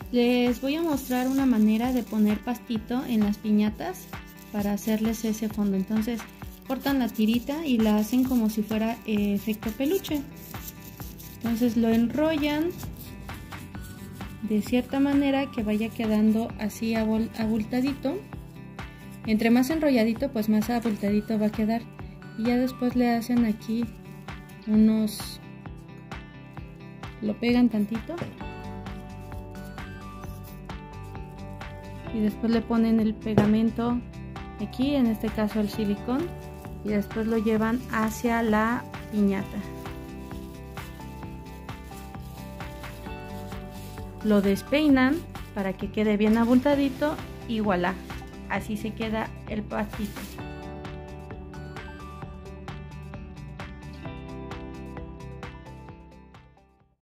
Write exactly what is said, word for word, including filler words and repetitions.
Les voy a mostrar una manera de poner pastito en las piñatas para hacerles ese fondo. Entonces cortan la tirita y la hacen como si fuera eh, efecto peluche. Entonces lo enrollan de cierta manera que vaya quedando así abultadito. Entre más enrolladito, pues más abultadito va a quedar. Y ya después le hacen aquí unos, lo pegan tantito y después le ponen el pegamento aquí, en este caso el silicón, y después lo llevan hacia la piñata. Lo despeinan para que quede bien abultadito y voilà, así se queda el pastito.